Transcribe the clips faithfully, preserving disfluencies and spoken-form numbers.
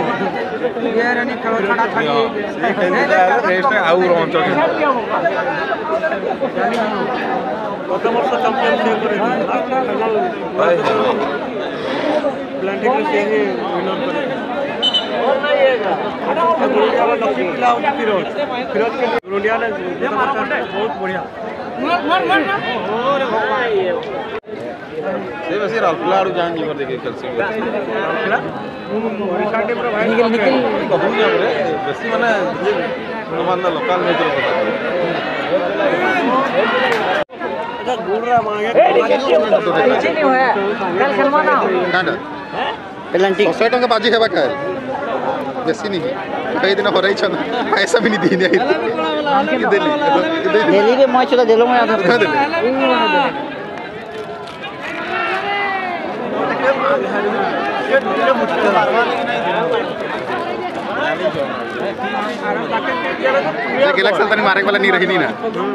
ये रानी खेल छाड़ा छाड़ी ये खेल रेस्ट आउ रोंच गत वर्ष चैंपियन से करे हाय प्लांटिंग से ही विनर करे और नहीं हैगा गुरुडिया वाला लकी पिला हो फिरोज फिरोज के गुरुडिया ने बहुत बढ़िया मर मर मर और भाई से वैसे राउरकेला आड़ू जान जीवर देखे खेल से राउरकेला ओडिशा टीम रे भाई निकल निकल कबू जा रे बेसी माने ये नमाना लोकल में तो अच्छा गुड़रा मांगे पीछे नहीं होया कल खेलवाना कांड हैं पेनल्टी सौ टका बाजी हेबा का बेसी नहीं कई दिन हो रही छन पैसा भी नहीं दी नहीं दिल्ली के मैच तो दिलों में आधा गेलक तनी मारे वाला नहीं रही नहीं ना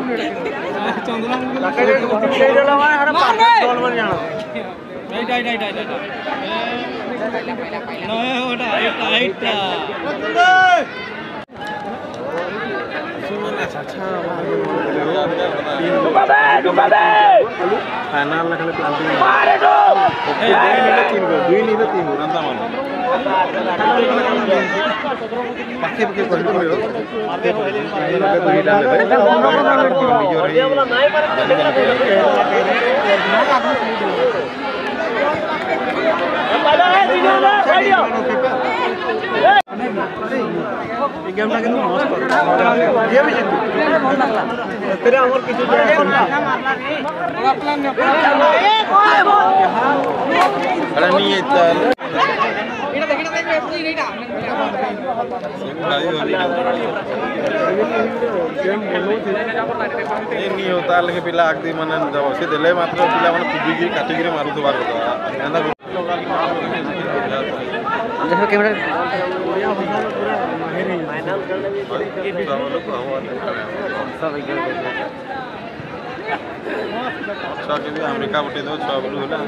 फाइनल लगले प्लांटिंग मारे दो ए तीन गो दुई नहीं तीन गो रंता मानो बाकी बाकी कोई नहीं मिलो आते दुई डाल दे ये वाला नहीं मारे पहला है सीधा ना भाइयों ये गेम टा कितना मस्त ये भी जीत तेरे और किसी जाए होगा प्लान में अरे नहीं है चल इधर देख इधर देख नहीं नहीं भाई वाली गेम बोलो ये नहीं होता लेकिन पिला आगदी मन जब से देले मात्र पिला मन कुबी की कैटेगरी मारू तो बार होता एंदा देखो कैमरा बढ़िया होता है पूरा माहिर है फाइनल करने में सब लोग आवाज सब एक अच्छा के भी अमेरिका बटे दो छह ब्लू होला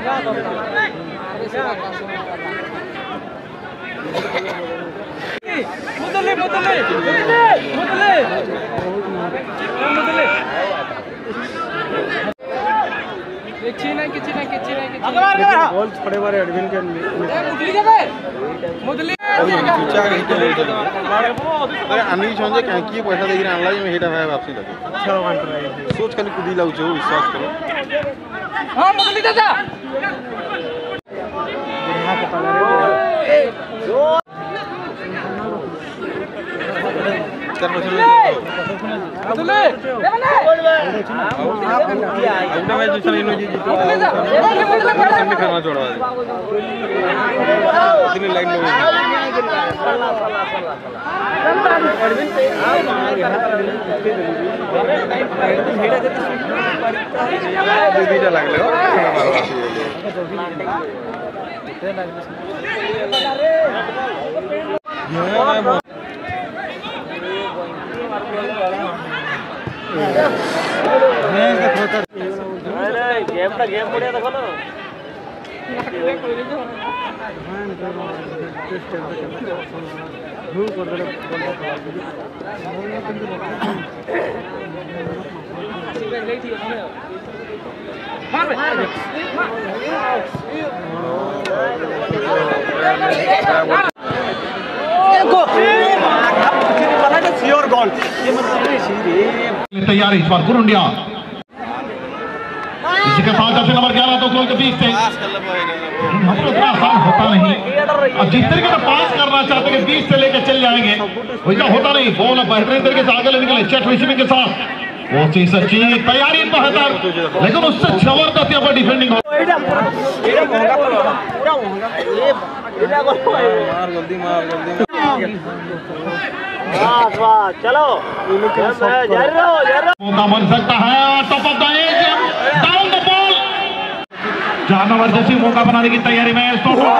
मुदले मुदले मुदले मुदले मुदले किछि ना किछि ना किछि ना किछि बॉल छोड़े बारे एडविन के मुदली जाबे मुदली चूचा के हिट ले चले अरे आनी छोंजे काहे की पैसा देगिर आनला जे हेटा भाई वापसी लगे अच्छा वन ट्राई सोच खाली कुदी लाउ छो विश्वास करो हां मुदली दादा बढ़िया पता रे चार बजे मुदले आउटा भाई दूसरा इनो जी जीतो सामने खाना छोड़वा दे इतनी लाइन में एडविन पे दो दीटा लागले हो गेम का गेम बढ़िया देखो ना भूल कर दे श्योर गोल तैयार इस बार गुरुंडिया इसी के साथ जैसे नंबर ग्यारह तो गोल के बीच से इतना आसान होता नहीं अब जिस तरीके से पास करना चाहते हैं बीच से लेकर चल जाएंगे वैसा होता नहीं बॉल बेहतरीन तरीके से आगे निकले चेक रिसीविंग के साथ कोशिश अच्छी तैयारी बेहतर लेकिन उससे जबरदस्त यहाँ पर डिफेंडिंग मार जल्दी मार जल्दी चलो मौका बन सकता है और top of the edge down the ball चार नंबर जैसी मौका बनाने की तैयारी में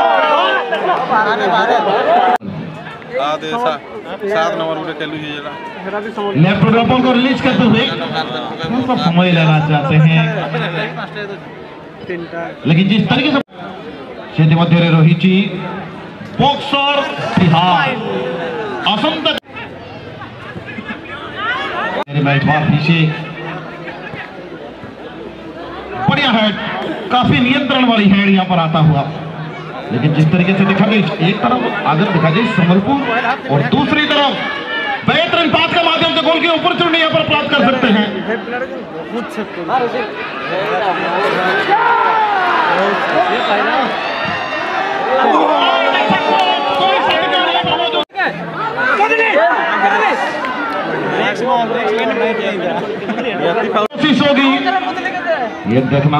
आधे सात नंबर उठे खेलू जी जरा लेफ्ट बॉल को रिलीज करते हुए थोड़ा समय लेना चाहते हैं लेकिन जिस तरीके से सीधे मध्य रही बॉक्सर था असम तक मैच बार पीछे बढ़िया है, काफी नियंत्रण वाली है यहाँ पर आता हुआ। लेकिन जिस तरीके से देखा गया एक तरफ अगर देखा जाए संबलपुर और दूसरी तरफ बेहतरीन पास के माध्यम से गोल के ऊपर चुनने यहाँ पर प्राप्त कर सकते हैं। कोशिश होगी ये देखना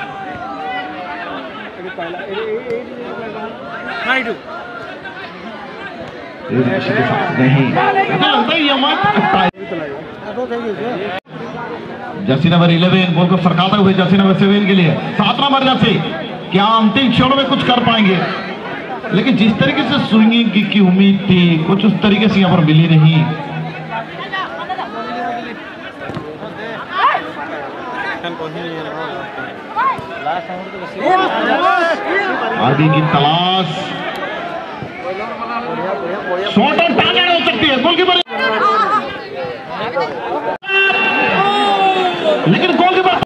नहीं लगता ही जर्सी नंबर इलेवन बॉल को सरकाते हुए जर्सी नंबर सेवन के लिए सात नंबर जर्सी क्या अंतिम क्षणों में कुछ कर पाएंगे, लेकिन जिस तरीके से स्विंगिंग की, की उम्मीद थी कुछ उस तरीके से यहाँ पर मिली नहीं। आगे की तलाश शॉट और टारगेट हो सकती है गोलकीपर, लेकिन गोलकीपर